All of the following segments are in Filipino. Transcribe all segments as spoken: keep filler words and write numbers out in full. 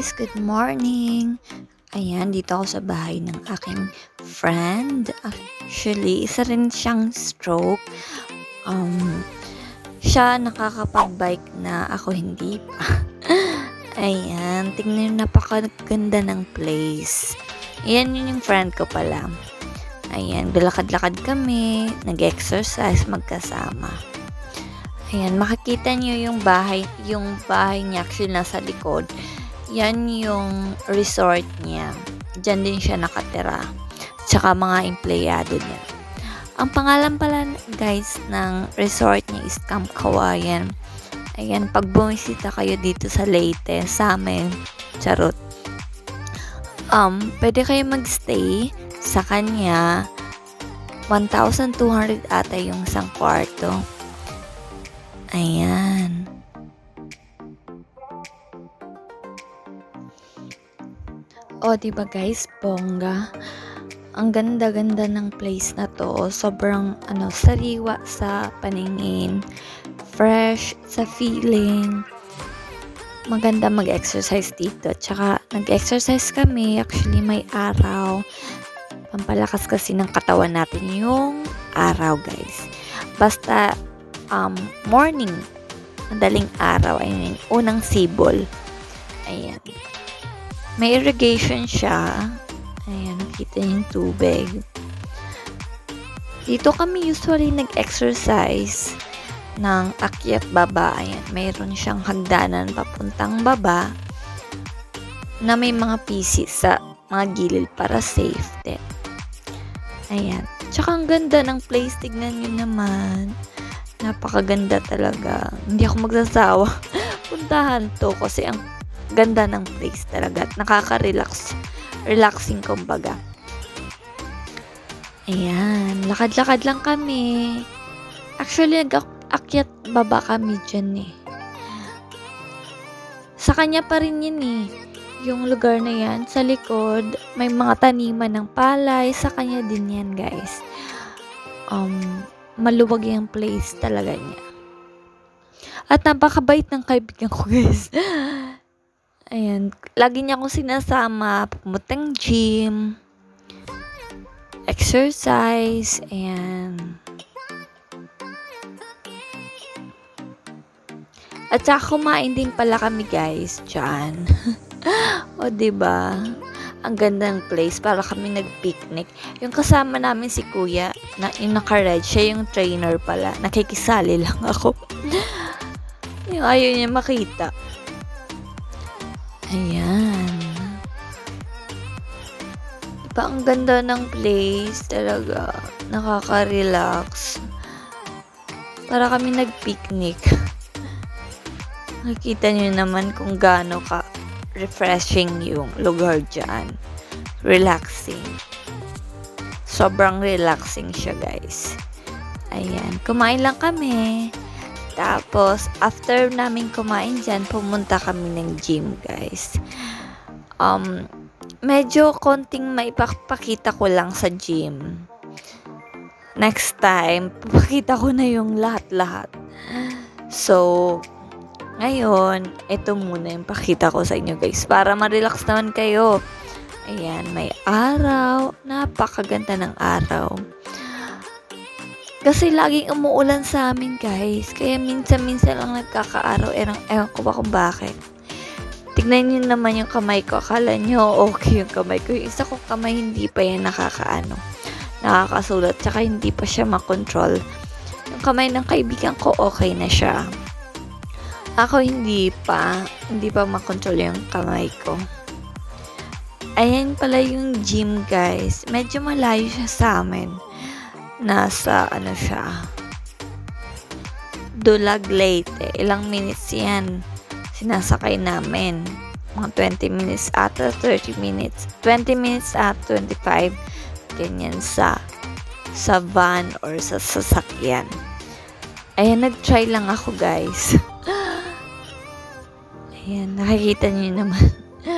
guys, good morning. Ayan, dito ako sa bahay ng aking friend. Actually, isa rin siyang stroke. Um, siya nakakapag-bike na, ako hindi pa. Ayan, tingnan nyo, napakaganda ng place. Ayan, yun yung friend ko pala. Ayan, bilakad-lakad kami, nag-exercise magkasama. Ayan, makikita nyo yung bahay, yung bahay niya actually nasa likod. Yan yung resort niya. Diyan din siya nakatira. Tsaka mga empleyado niya. Ang pangalan pala guys ng resort niya is Camp Kawayan. Ayan, pag bumisita kayo dito sa Leyte, sa amin, charot. Um, pwede kayo magstay sa kanya. one thousand two hundred ata yung isang kwarto. Ayan. O, diba guys, bongga. Ang ganda-ganda ng place na to. Sobrang, ano, sariwa sa paningin. Fresh sa feeling. Maganda mag-exercise dito. Tsaka, nag-exercise kami. Actually, may araw. Pampalakas kasi ng katawan natin yung araw, guys. Basta, um, morning. Madaling araw. I mean, unang sibol. Ayan. May irrigation siya. Ayan, nakita niyo yung tubig. Dito kami usually nag-exercise ng akyat baba. Ayan, mayroon siyang hagdanan papuntang baba na may mga pisi sa mga gilid para safety. Ayan. Tsaka ang ganda ng place. Tignan nyo naman. Napakaganda talaga. Hindi ako magsasawa. Puntahan to kasi ang ganda ng place talaga at nakaka-relax. Relaxing kumbaga. Ayan. Lakad-lakad lang kami. Actually, nag-akyat baba kami dyan eh. Sa kanya pa rin yun eh. Yung lugar na yan. Sa likod, may mga taniman ng palay. Sa kanya din yan guys. Um, maluwag yung place talaga niya. At napakabait ng kaibigan ko guys. Ayan, lagi niya akong sinasama, pumutang gym, exercise, ayan. At saka kumain din pala kami guys, dyan. O, diba? Ang ganda ng place, para kami nag-picnic. Yung kasama namin si kuya, na, yung naka-red, siya yung trainer pala. Nakikisali lang ako. Yung ayaw niya makita. Ayan. Diba, ang ganda ng place. Talaga. Nakaka-relax. Para kami nag-picnic. Nakita nyo naman kung gaano ka refreshing yung lugar dyan. Relaxing. Sobrang relaxing siya, guys. Ayan. Kumain lang kami. Tapos, after namin kumain dyan, pumunta kami ng gym, guys. Um, medyo konting maipapakita ko lang sa gym. Next time, papakita ko na yung lahat-lahat. So, ngayon, ito muna yung pakita ko sa inyo, guys. Para ma-relax naman kayo. Ayan, may araw. Napakaganda ng araw. Kasi laging umuulan sa amin guys. Kaya minsan-minsan lang nagkakaaraw. Ewan, ewan ko ba kung bakit. Tignan nyo naman yung kamay ko. Akala nyo okay yung kamay ko. Yung isa kong kamay hindi pa yan nakakaano. Nakakasulat. Tsaka hindi pa siya makontrol. Yung kamay ng kaibigan ko okay na siya. Ako hindi pa. Hindi pa makontrol yung kamay ko. Ayan pala yung gym guys. Medyo malayo siya sa amin. Nasa, ano siya, Dulag, Leyte. Ilang minutes yan sinasakay namin. Mga twenty minutes ata, thirty minutes. twenty minutes at twenty-five. Ganyan sa, sa van or sa sasakyan. Ayan, nag-try lang ako, guys. Ayan, nakikita niyo naman.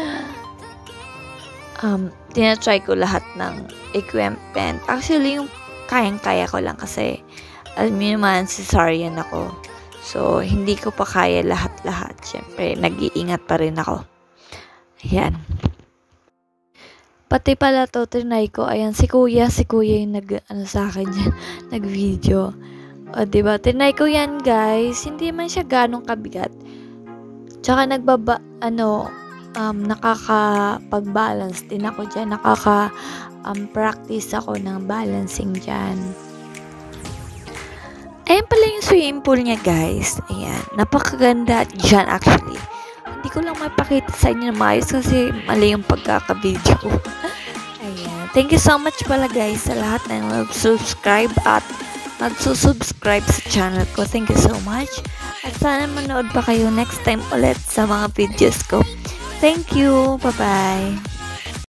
um, tinatry ko lahat ng equipment. Actually, yung kayang-kaya ko lang kasi alam niyo naman, cesarean ako. So, hindi ko pa kaya lahat-lahat. Siyempre, nag-iingat pa rin ako. Ayan. Pati pala 'to triny ko, ayan si kuya, si kuya yung nag-ano sa'kin diyan, nag-video. Oh, 'di ba triny ko 'yan guys, hindi man siya gaanong kabigat. Tsaka nagbaba ano, um, nakakapag-balance din ako diyan, nakaka, um, practice ako ng balancing diyan. Ayan pala yung swimming pool niya guys, ayan, napakaganda diyan actually. Hindi ko lang mapakita sa inyo na maayos kasi mali yung pagkaka-video ko. Ayan. Thank you so much pala guys sa lahat na nag-subscribe at nagsusubscribe sa channel ko. Thank you so much. At sana manood pa kayo next time ulit sa mga videos ko. Thank you. Bye-bye.